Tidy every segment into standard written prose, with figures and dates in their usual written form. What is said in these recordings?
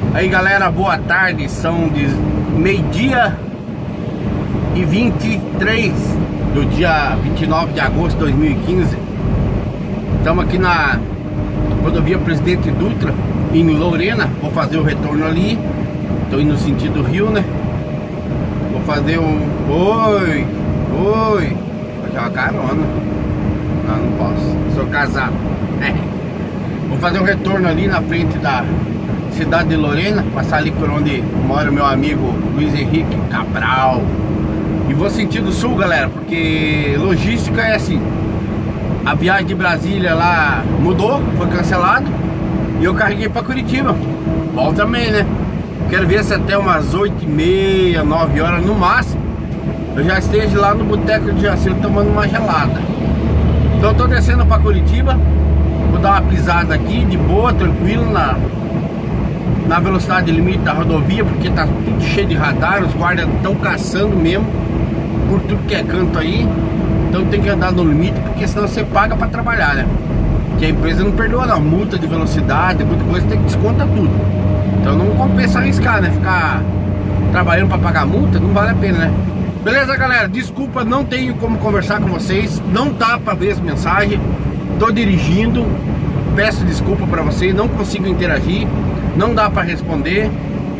Aí galera, boa tarde, são de meio-dia e 23 do dia 29 de agosto de 2015. Estamos aqui na rodovia Presidente Dutra, em Lorena. Vou fazer o retorno ali. Estou indo no sentido Rio, né? Vou fazer um... Oi! Vou dar uma carona. Não posso, sou casado. Vou fazer um retorno ali na frente da cidade de Lorena, passar ali por onde mora o meu amigo Luiz Henrique Cabral. E vou sentido sul, galera, porque logística é assim. A viagem de Brasília lá mudou, foi cancelado, e eu carreguei para Curitiba. Bom também, né? Quero ver se até umas 8h30, 9 horas no máximo eu já esteja lá no Boteco de Jacinto tomando uma gelada. Então eu tô descendo para Curitiba. Vou dar uma pisada aqui de boa, tranquilo, na velocidade limite da rodovia, porque tá tudo cheio de radar. Os guardas estão caçando mesmo por tudo que é canto aí. Então tem que andar no limite, porque senão você paga para trabalhar, né? Que a empresa não perdoa não, multa de velocidade, muita coisa, tem que descontar tudo. Então não compensa arriscar, né? Ficar trabalhando para pagar multa, não vale a pena, né? Beleza, galera? Desculpa, não tenho como conversar com vocês, não dá para ver as mensagens. Tô dirigindo, peço desculpa para vocês, não consigo interagir, não dá para responder,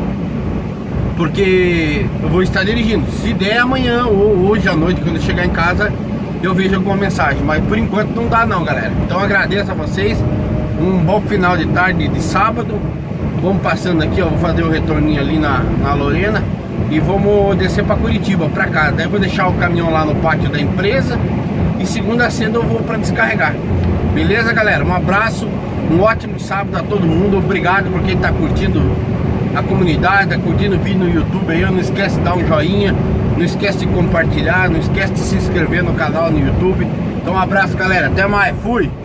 porque eu vou estar dirigindo. Se der amanhã ou hoje à noite, quando eu chegar em casa, eu vejo alguma mensagem, mas por enquanto não dá não, galera. Então agradeço a vocês, um bom final de tarde de sábado. Vamos passando aqui, ó, vou fazer o retorninho ali na Lorena e vamos descer para Curitiba, para cá. Daí eu vou deixar o caminhão lá no pátio da empresa e segunda cedo eu vou para descarregar. Beleza, galera? Um abraço, um ótimo sábado a todo mundo. Obrigado por quem tá curtindo a comunidade, tá curtindo o vídeo no YouTube aí. Não esquece de dar um joinha, não esquece de compartilhar, não esquece de se inscrever no canal no YouTube. Então um abraço, galera, até mais, fui!